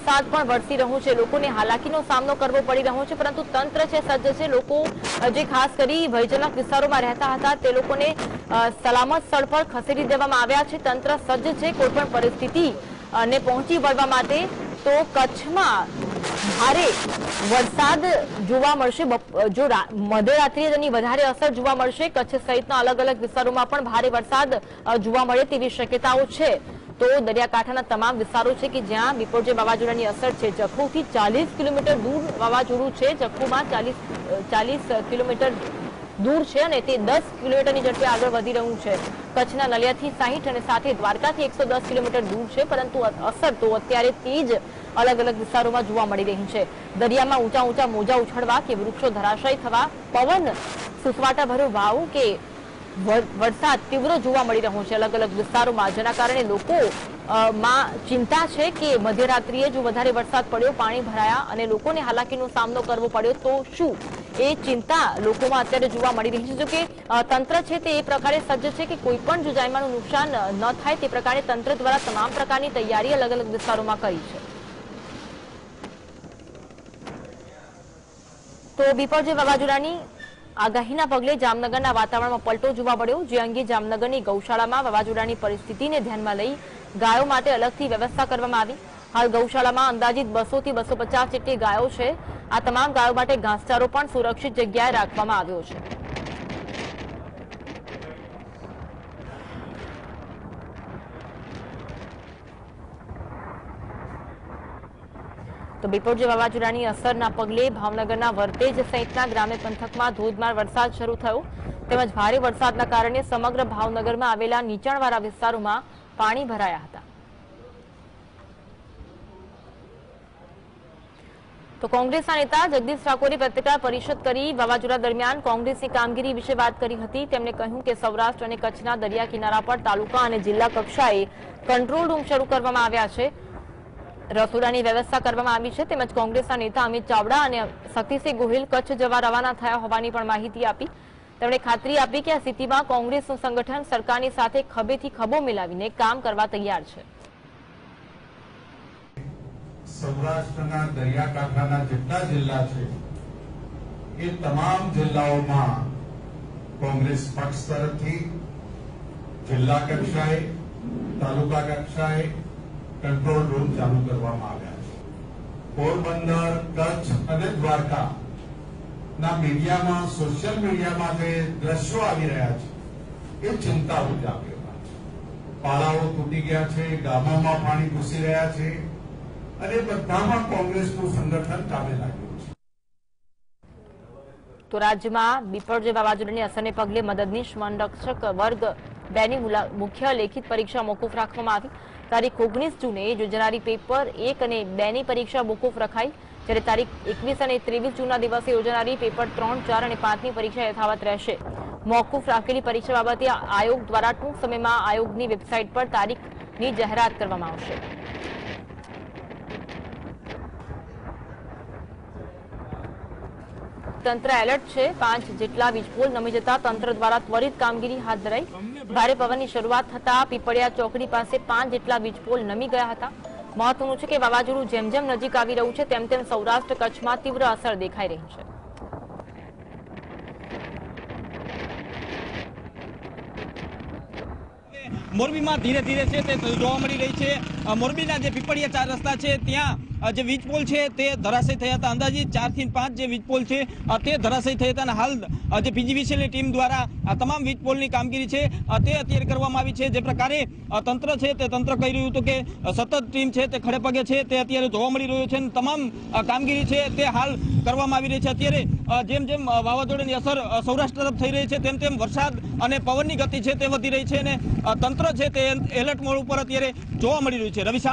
વરસાદ પણ વરસી રહ્યો છે, લોકોને હાલાકીનો સામનો કરવો પડી રહ્યો છે, પરંતુ તંત્ર છે સજ્જ છે। લોકો જે ખાસ કરી ભયજનક વિસ્તારોમાં રહેતા હતા તે લોકોને સલામત સ્થળ પર ખસેડી દેવામાં આવ્યા છે। તંત્ર સજ્જ છે કોઈપણ પરિસ્થિતિ ને પહોંચી વળવા માટે। તો કચ્છમાં ભારે વરસાદ જોવા મળશે, જો મધ્યરાત્રિએ તેની વધારે અસર જોવા મળશે। કચ્છ સહિતના અલગ અલગ વિસ્તારોમાં પણ ભારે વરસાદ જોવા મળે તેવી શક્યતાઓ છે। તો દરિયાકાંઠાના તમામ વિસ્તારો છે કે જ્યાં બિપરજોય વાવાઝોડાની અસર છે, જખૌથી 40 કિલોમીટર દૂર વાવાઝોડું છે, જખૌમાં 40 કિલોમીટર દૂર છે અને તે 10 કિલોમીટરની ઝડપે આગળ વધી રહ્યું છે। કચ્છના નલિયાથી 60 અને સાથે દ્વારકાથી 110 કિલોમીટર દૂર છે, પરંતુ અસર તો અત્યારે તેજ અલગ અલગ વિસ્તારોમાં જોવા મળી રહી છે। દરિયામાં ઊંચા ઊંચા મોજા ઉછળવા કે વૃક્ષો ધરાશાયી થવા, પવન સુસવાટા ભર્યો વાવ કે વરસાદ તીવ્ર જોવા મળી રહ્યો છે અલગ અલગ વિસ્તારોમાં, જેના કારણે લોકો માં ચિંતા છે કે મધ્યરાત્રિએ જો વધારે વરસાદ પડ્યો, પાણી ભરાયા અને લોકોને હાલાકીનો સામનો કરવો પડ્યો તો શું, એ ચિંતા લોકોમાં અત્યારે જોવા મળી રહી છે। જો કે તંત્ર છે તે એ પ્રકારે સજ્જ છે કે કોઈ પણ જો જાનમાલનું નુકસાન ન થાય તે પ્રકારે તંત્ર દ્વારા તમામ પ્રકારની તૈયારી અલગ અલગ વિસ્તારોમાં કરી છે। તો બિપરજોય વાવાઝોડાની આગાહીના પગલે જામનગરના વાતાવરણમાં પલટો જોવા મળ્યો, જે અંગે જામનગરની ગૌશાળામાં વાવાઝોડાની પરિસ્થિતિને ધ્યાનમાં લઈ ગાયો માટે અલગથી વ્યવસ્થા કરવામાં આવી। હાલ ગૌશાળામાં અંદાજિત 200 થી 250 જેટલી ગાયો છે। આ તમામ ગાયો માટે ઘાસચારો પણ સુરક્ષિત જગ્યાએ રાખવામાં આવ્યો છે। તો બિપરજોય વાવાઝોડાની અસરના પગલે ભાવનગરના વરતેજ સહિતના ગ્રામ્ય પંથકમાં ધોધમાર વરસાદ શરૂ થયો, તેમજ ભારે વરસાદના કારણે સમગ્ર ભાવનગરમાં આવેલા નીચાણવાળા વિસ્તારોમાં પાણી ભરાયા હતા। તો કોંગ્રેસના નેતા જગદીશ ઠાકોરે પત્રકાર પરિષદ કરી વાવાઝોડા દરમિયાન કોંગ્રેસની કામગીરી વિશે વાત કરી હતી। તેમણે કહ્યું કે સૌરાષ્ટ્ર અને કચ્છના દરિયા કિનારા પર તાલુકા અને જિલ્લા કક્ષાએ કંટ્રોલ રૂમ શરૂ કરવામાં આવ્યા છે, રસોડાની વ્યવસ્થા કરવામાં આવી છે। તેમજ કોંગ્રેસના નેતા અમિત ચાવડા અને શક્તિસિંહ ગોહિલ કચ્છ જવા રવાના થયા હોવાની પણ માહિતી આપી। તેમણે ખાતરી આપી કે આ સ્થિતિમાં કોંગ્રેસનું સંગઠન સરકારની સાથે ખભેથી ખભો મિલાવીને કામ કરવા તૈયાર છે। સૌરાષ્ટ્રના દરિયાકાંઠાના જેટલા જિલ્લા છે એ તમામ જિલ્લાઓમાં કોંગ્રેસ પક્ષ તરફથી જિલ્લા કક્ષાએ, તાલુકા કક્ષાએ કંટ્રોલ રૂમ ચાલુ કરવામાં આવ્યા છે। પોરબંદર, કચ્છ અને દ્વારકા ના મીડિયામાં, સોશિયલ મીડિયામાં જે દ્રશ્યો આવી રહ્યા છે એ ચિંતા ઉજાગર છે। પાળાઓ તૂટી ગયા છે, ગામોમાં પાણી ઘૂસી રહ્યા છે અને બધામાં કોંગ્રેસનું સંગઠન કામે લાગ્યું છે। તો રાજ્યમાં બિપરજોય વાવાઝોડાની અસરને પગલે મદદનીશ વનરક્ષક વર્ગ 2 ની મુખ્ય લેખિત પરીક્ષા મોકૂફ રાખવામાં આવી। તારીખ 19 જૂને યોજાનારી પેપર 1 અને 2 ની પરીક્ષા મોકૂફ રખાઈ, જ્યારે તારીખ 21 અને 23 જૂનના દિવસે યોજાનારી પેપર 3, 4 અને 5 ની પરીક્ષા યથાવત રહેશે। મોકૂફ રાખેલી પરીક્ષા બાબતે આયોગ દ્વારા ટૂંક સમયમાં આયોગની વેબસાઇટ પર તારીખની જાહેરાત કરવામાં આવશે। તંત્ર એલર્ટ છે, 5 જેટલા વીજપોલ નમી જતા તંત્ર દ્વારા ત્વરિત કામગીરી હાથ ધરાઈ। ભારે પવનની શરૂઆત થતા પીપળિયા ચોકડી પાસે 5 જેટલા વીજપોલ નમી ગયા હતા। મહત્વનું છે કે વાવાઝોડું જેમ જેમ નજીક આવી રહ્યું છે તેમ તેમ સૌરાષ્ટ્ર કચ્છમાં તીવ્ર અસર દેખાઈ રહી છે। મોરબીમાં ધીરે ધીરે છે તે જોવા મળી રહી છે। મોરબીના જે પીપળિયા 4 રસ્તા છે ત્યાં જે વીજપોલ છે તે ધરાશયી થયા હતા। અંદાજિત 4 થી 5 જે વીજપોલ છે તે ધરાશયી થયા હતા અને હાલ જે પીજીવીસીએલની ટીમ દ્વારા આ તમામ વીજપોલની કામગીરી છે તે અત્યારે કરવામાં આવી છે। જે પ્રકારે તંત્ર છે તે તંત્ર કહી રહ્યું હતું કે સતત ટીમ છે તે ખડે પગે છે તે અત્યારે જોવા મળી રહ્યું છે અને તમામ કામગીરી છે તે હાલ કરવામાં આવી રહી છે। અત્યારે જેમ જેમ વાવાઝોડાની અસર સૌરાષ્ટ્ર તરફ થઈ રહી છે તેમ તેમ વરસાદ અને પવનની ગતિ છે તે વધી રહી છે અને તંત્ર છે તે એલર્ટ મોડ ઉપર અત્યારે જોવા મળી રહ્યું છે। રવિ